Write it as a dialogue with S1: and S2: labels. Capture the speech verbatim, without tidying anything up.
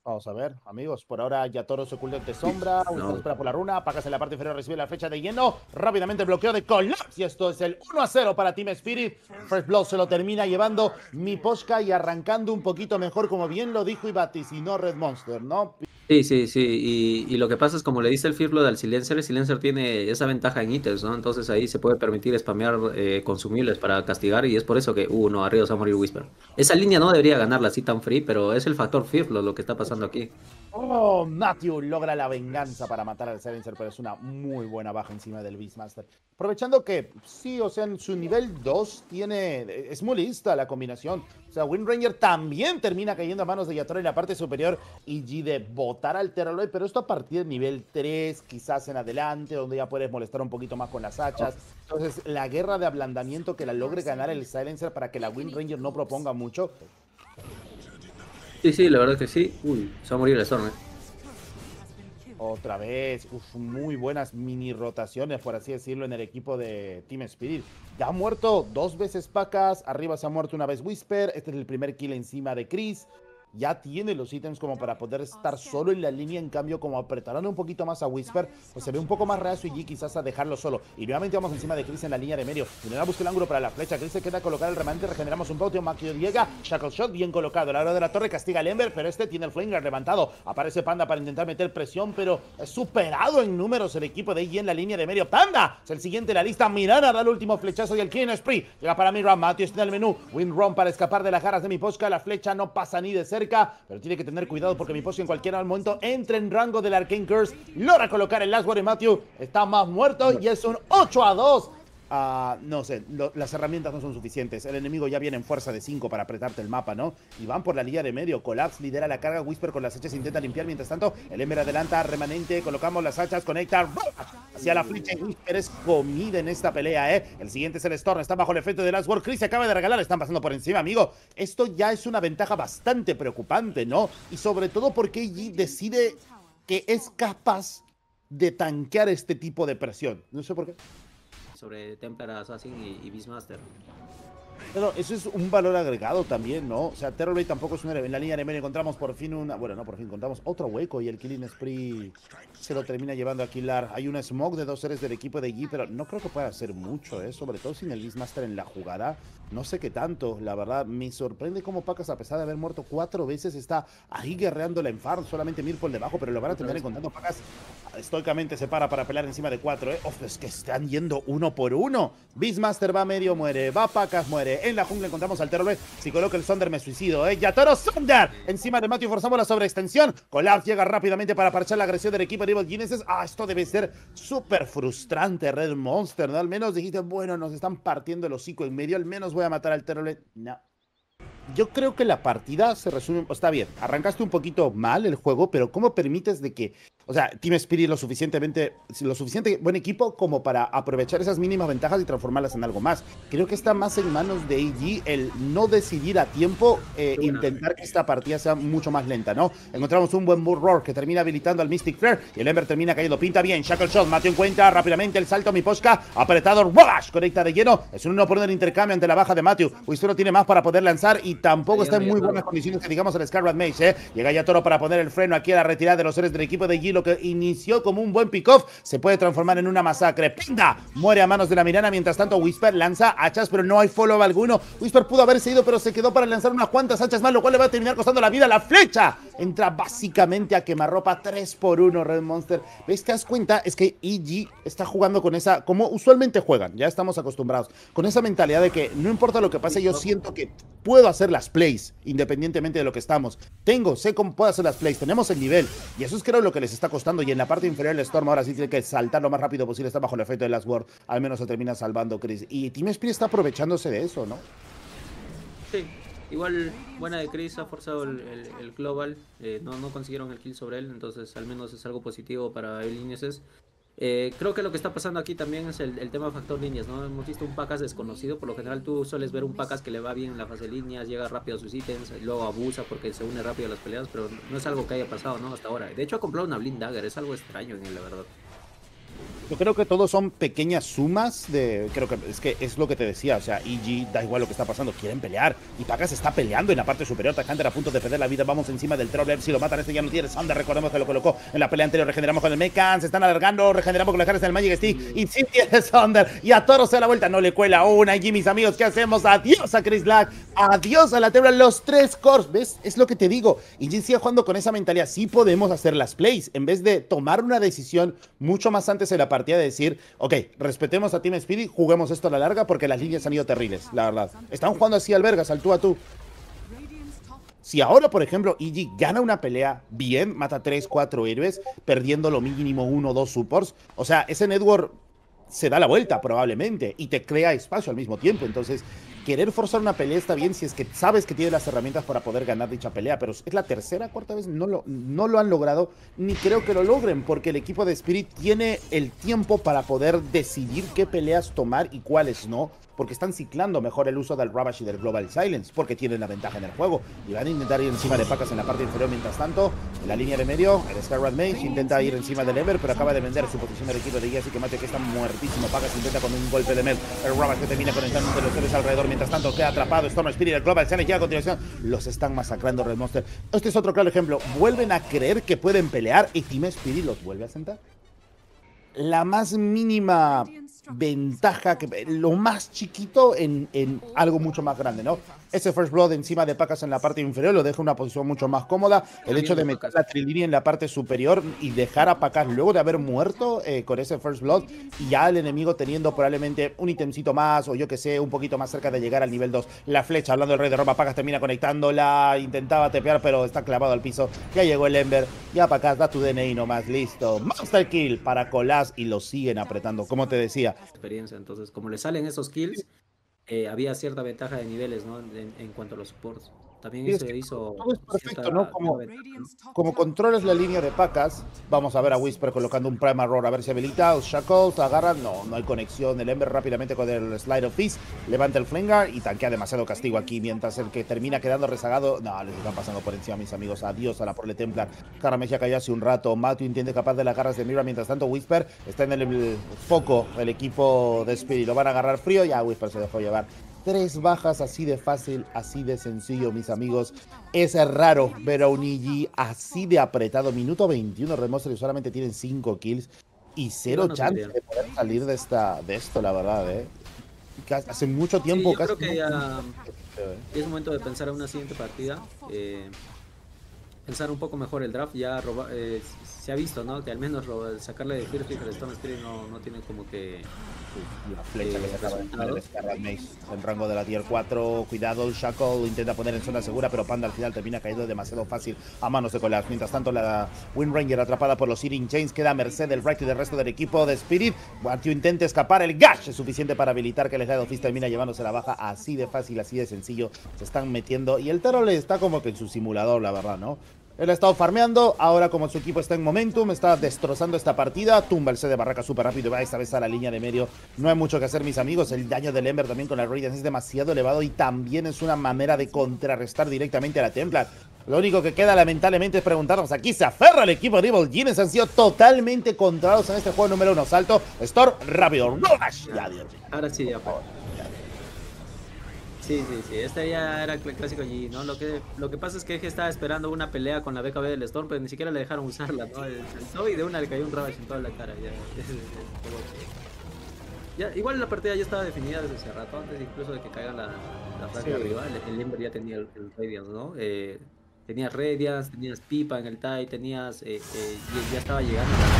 S1: Vamos a ver, amigos. Por ahora Yatoro se oculta ante sombra. Whisper
S2: No.
S1: espera por la runa. Pacas en la parte inferior recibe la flecha de lleno. Rápidamente el bloqueo de Collapse. Y esto es el uno a cero para Team Spirit. First Blood se lo termina llevando Miposhka y arrancando un poquito mejor, como bien lo dijo y vaticinó Red Monster, ¿no?
S2: Sí, sí, sí, y, y lo que pasa es como le dice el Fearblood al Silencer, el Silencer tiene esa ventaja en ítems, ¿no? Entonces ahí se puede permitir spamear eh, consumibles para castigar y es por eso que, uh, no, arriba se va a morir Whisper. Esa línea no debería ganarla así tan free, pero es el factor Fearblood lo que está pasando aquí.
S1: Oh, Matthew logra la venganza para matar al Silencer, pero es una muy buena baja encima del Beastmaster. Aprovechando que, sí, o sea, en su nivel dos tiene, es muy lista la combinación. O sea, Windranger también termina cayendo a manos de Yatoro en la parte superior y G de botar al Terraloid, pero esto a partir del nivel tres, quizás en adelante, donde ya puedes molestar un poquito más con las hachas. Entonces, la guerra de ablandamiento que la logre ganar el Silencer para que la Windranger no proponga mucho.
S2: Sí, sí, la verdad que sí. Uy, se va a morir el Storm, eh.
S1: Otra vez, uf, muy buenas mini rotaciones, por así decirlo, en el equipo de Team Spirit. Ya ha muerto dos veces Pacas, arriba se ha muerto una vez Whisper, este es el primer kill encima de Chris. Ya tiene los ítems como para poder estar solo en la línea, en cambio como apretaron un poquito más a Whisper, pues se ve un poco más reacio y quizás a dejarlo solo. Y nuevamente vamos encima de Chris en la línea de medio. Primero busca el ángulo para la flecha, Chris se queda a colocar el remanente, regeneramos un poco, Maquio llega, Shackle Shot bien colocado, a la hora de la torre castiga al Ember, pero este tiene el Flanger levantado. Aparece Panda para intentar meter presión, pero es superado en números el equipo de I G en la línea de medio. Panda es el siguiente en la lista, Mirana da el último flechazo y el Killing Spree. Llega para Mira, Matthew está en el menú, Windrun para escapar de las garras de Miposhka, la flecha no pasa ni de cerca, pero tiene que tener cuidado porque Miposhka en cualquier momento entra en rango del Arcane Curse, logra colocar el Last Word y Matthew está más muerto y es un ocho a dos. Uh, no sé, lo, las herramientas no son suficientes. El enemigo ya viene en fuerza de cinco para apretarte el mapa, ¿no? Y van por la línea de medio. Collapse lidera la carga. Whisper con las hachas intenta limpiar. Mientras tanto, el Ember adelanta, remanente. Colocamos las hachas, conecta hacia la flecha. Y Whisper es comida en esta pelea, ¿eh? El siguiente es el Storm. Está bajo el efecto de Last Word. Chris se acaba de regalar. Están pasando por encima, amigo. Esto ya es una ventaja bastante preocupante, ¿no? Y sobre todo porque G decide que es capaz de tanquear este tipo de presión. No sé por qué.
S2: Sobre Templar Assassin y, y Beastmaster.
S1: Pero eso es un valor agregado también, ¿no? O sea, Terrorblade tampoco es un héroe. En la línea de medio encontramos por fin una... Bueno, no, por fin encontramos otro hueco y el Killing Spree se lo termina llevando a killar. Hay una smoke de dos seres del equipo de G, pero no creo que pueda hacer mucho, ¿eh? Sobre todo sin el Beastmaster en la jugada. No sé qué tanto, la verdad. Me sorprende cómo Pacas, a pesar de haber muerto cuatro veces, está ahí guerreándola en farm. Solamente Mir por debajo, pero lo van a terminar encontrando. Pacas estoicamente se para para pelear encima de cuatro, ¿eh? Uf, es que están yendo uno por uno. Beastmaster va medio, muere. Va Pacas, muere. En la jungla encontramos al Terrorblade. Si coloco el Thunder me suicido, ¿eh? Yatoro Thunder. Encima de Matthew forzamos la sobreextensión. Collapse llega rápidamente para parchar la agresión del equipo de Evil Genesis. Ah, esto debe ser súper frustrante, Red Monster, ¿no? Al menos dijiste, bueno, nos están partiendo el hocico en medio. Al menos voy a matar al Terrorblade. No. Yo creo que la partida se resume... Está bien, arrancaste un poquito mal el juego, pero ¿cómo permites de que... O sea, Team Spirit lo suficientemente, lo suficiente buen equipo como para aprovechar esas mínimas ventajas y transformarlas en algo más? Creo que está más en manos de A G el no decidir a tiempo, eh, intentar que esta partida sea mucho más lenta, ¿no? Encontramos un buen Bull Roar que termina habilitando al Mystic Flare y el Ember termina cayendo. Pinta bien, Shackle Shot, Mateo encuentra rápidamente el salto a Miposhka, apretado, Wash, conecta de lleno. Es un uno por uno de intercambio ante la baja de Matthew. Whisper no tiene más para poder lanzar y tampoco está en muy buenas condiciones que digamos el Scarlet Mage, ¿eh? Llega ya Toro para poner el freno aquí a la retirada de los seres del equipo de G, lo que inició como un buen pick-off se puede transformar en una masacre. Pinda muere a manos de la Mirana, mientras tanto Whisper lanza hachas, pero no hay follow alguno. Whisper pudo haberse ido, pero se quedó para lanzar unas cuantas hachas más, lo cual le va a terminar costando la vida. La flecha entra básicamente a quemarropa. Tres por uno Red Monster. ¿Ves? ¿Te das cuenta? Es que E G está jugando con esa, como usualmente juegan, ya estamos acostumbrados, con esa mentalidad de que no importa lo que pase, yo siento que puedo hacer las plays, independientemente de lo que estamos. Tengo, sé cómo puedo hacer las plays, tenemos el nivel, y eso es creo lo que les está costando, y en la parte inferior el Storm ahora sí tiene que saltar lo más rápido posible, está bajo el efecto de Last Word, al menos se termina salvando Chris, y Team Spirit está aprovechándose de eso, ¿no?
S2: Sí, igual buena de Chris, ha forzado el, el, el global, eh, no, no consiguieron el kill sobre él, entonces al menos es algo positivo para el Genesis. Eh, creo que lo que está pasando aquí también es el, el tema factor líneas, ¿no? Hemos visto un Pacas desconocido, por lo general tú sueles ver un Pacas que le va bien en la fase de líneas, llega rápido a sus ítems, luego abusa porque se une rápido a las peleas, pero no es algo que haya pasado, ¿no? Hasta ahora. De hecho ha comprado una Blind Dagger, es algo extraño en él, la verdad.
S1: Yo creo que todos son pequeñas sumas de... Creo que es que es lo que te decía, o sea, E G, da igual lo que está pasando, quieren pelear. Y Pacas está peleando en la parte superior, Hunter a punto de perder la vida, vamos encima del Troll, si lo matan, este ya no tiene Thunder, recordemos que lo colocó en la pelea anterior, regeneramos con el Mekan, se están alargando, regeneramos con las caras del Magic Stick, y sí tiene Thunder, y a Toro se da la vuelta, no le cuela una, y mis amigos, ¿qué hacemos? Adiós a Chris Black, adiós a la Tebra, los tres cores, ¿ves? Es lo que te digo, E G sigue jugando con esa mentalidad, sí podemos hacer las plays, en vez de tomar una decisión mucho más antes en la partida de decir, ok, respetemos a Team Speedy, juguemos esto a la larga porque las líneas han ido terribles, la verdad. Están jugando así al vergas, al tú a tú. Si ahora, por ejemplo, E G gana una pelea bien, mata tres, cuatro héroes, perdiendo lo mínimo uno o dos supports, o sea, ese network se da la vuelta probablemente y te crea espacio al mismo tiempo. Entonces, querer forzar una pelea está bien si es que sabes que tiene las herramientas para poder ganar dicha pelea, pero es la tercera, cuarta vez, no lo, no lo han logrado, ni creo que lo logren, porque el equipo de Spirit tiene el tiempo para poder decidir qué peleas tomar y cuáles no, porque están ciclando mejor el uso del Ravage y del Global Silence, porque tienen la ventaja en el juego, y van a intentar ir encima de Pacas en la parte inferior. Mientras tanto, en la línea de medio, el Skyward Mage intenta ir encima del Ember, pero acaba de vender su posición del equipo de Jesse, que mate que está muertísimo. Pacas intenta con un golpe de Mel, el Ravage que termina conectando de los héroes alrededor. Mientras tanto, queda atrapado Storm Spirit, el Global Silence, y a continuación los están masacrando Red Monster. Este es otro claro ejemplo, vuelven a creer que pueden pelear y Team Spirit los vuelve a sentar. La más mínima ventaja, que lo más chiquito en, en algo mucho más grande, ¿no? Ese First Blood encima de Pacas en la parte inferior lo deja en una posición mucho más cómoda. El hecho de meter la trilínea en la parte superior y dejar a Pacas luego de haber muerto eh, con ese First Blood, y ya el enemigo teniendo probablemente un itemcito más, o yo que sé, un poquito más cerca de llegar al nivel dos. La flecha, hablando del Rey de Roma, Pacas termina conectándola, intentaba tepear, pero está clavado al piso. Ya llegó el Ember, ya Pacas, da tu D N I nomás, listo. Monster Kill para Colas y lo siguen apretando, como te decía.
S2: Experiencia, entonces, como le salen esos kills, eh, había cierta ventaja de niveles, ¿no? En, en cuanto a los supports. También
S1: Sí, es
S2: eso
S1: que
S2: hizo
S1: todo es perfecto,
S2: cierta,
S1: ¿no? Como,
S2: ventaja, ¿no?
S1: como controles la línea de Pacas, vamos a ver a Whisper colocando un Primal Roar a ver si habilita. Los Shackles agarran, no, no hay conexión. El Ember rápidamente con el Slide of Fist levanta el Flingar y tanquea demasiado castigo aquí, mientras el que termina quedando rezagado, no, les están pasando por encima, mis amigos. Adiós a la Prole Templar. Karamesh cayó hace un rato. Matthew entiende capaz de las garras de Mira. Mientras tanto, Whisper está en el, el foco, el equipo de Spirit. Lo van a agarrar frío, ya Whisper se dejó llevar. Tres bajas así de fácil, así de sencillo, mis amigos. Es raro ver a un E G así de apretado. Minuto veintiuno, Red Monster, y solamente tienen cinco kills y cero no chance de poder salir de, esta, de esto, la verdad, ¿eh? Hace mucho tiempo...
S2: Sí, yo
S1: casi
S2: creo que ya es momento de pensar en una siguiente partida. Eh, pensar un poco mejor el draft. Ya roba, eh, se ha visto, ¿no? Que al menos roba, sacarle de Fear Flicker Stone Spirit no, no tiene como que...
S1: La flecha que se acaba de poner el Scarlet Mace en rango de la tier cuatro. Cuidado, el Shackle lo intenta poner en zona segura, pero Panda al final termina caído demasiado fácil a manos de Colas. Mientras tanto, la Wind Ranger atrapada por los Searing Chains queda a merced del Right y del resto del equipo de Spirit. Matthew intenta escapar, el Gash es suficiente para habilitar que el Head of Fist termina llevándose la baja. Así de fácil, así de sencillo se están metiendo. Y el Terror está como que en su simulador, la verdad, ¿no? Él ha estado farmeando, ahora como su equipo está en momentum, está destrozando esta partida, tumba el C de Barraca súper rápido, va esta vez a la línea de medio. No hay mucho que hacer, mis amigos, el daño del Ember también con la Radiance es demasiado elevado y también es una manera de contrarrestar directamente a la Templar. Lo único que queda lamentablemente es preguntarnos, aquí se aferra el equipo de Evil Genius, han sido totalmente controlados en este juego número uno. Salto, Storm, rápido, Rush. Ya, Dios.
S2: Ahora sí, ya fue. Sí, sí, sí, este ya era el clásico G, ¿no? Lo que, lo que pasa es que Eje estaba esperando una pelea con la B K B del Storm, pero ni siquiera le dejaron usarla, ¿no? El, el y de una le cayó un Ravage en toda la cara, ya, ya, igual la partida ya estaba definida desde hace rato, antes incluso de que caiga la, la flash sí. de arriba, el, el Ember ya tenía el, el Radiance, ¿no? Eh, tenías Radiance, tenías Pipa en el T I E, tenías, eh, eh, ya estaba llegando